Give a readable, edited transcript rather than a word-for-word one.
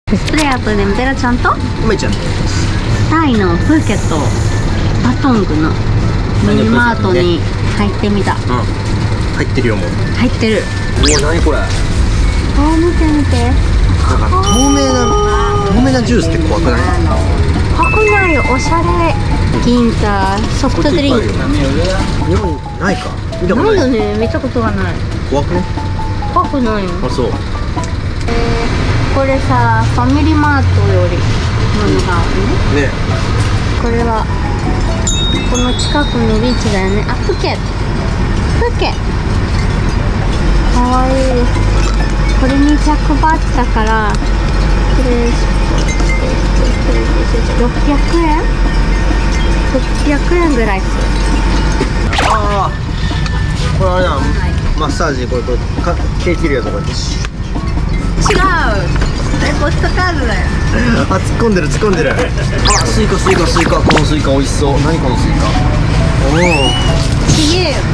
プレアとね、ベラちゃんと梅ちゃんです。 タイのプーケットバトングのミニマートに入ってみた。 うん、入ってるよ。もう入ってる。 うわ、何これ。 見て見て。 なんか透明なジュースって怖くない？ 箱ないよ、おしゃれ。銀座ソフトドリンク。 日本にないか。見たことない。 ないよね、見たことがない。 怖くね？ 怖くないよ。 あ、そう。 これさ、ファミリーマートよりものがあるね。 ね。 これはこの近くのビーチだよね。あ、プーケット。かわいい。これ200バーツだからこれ600円600円ぐらいする。 ああ、これあれだ。マッサージこれ手切るやつこうやって。 違う、ポストカードだよ。 あ、突っ込んでる。あ、スイカ。このスイカ美味しそう。何このスイカ。おお。 ちげえよ。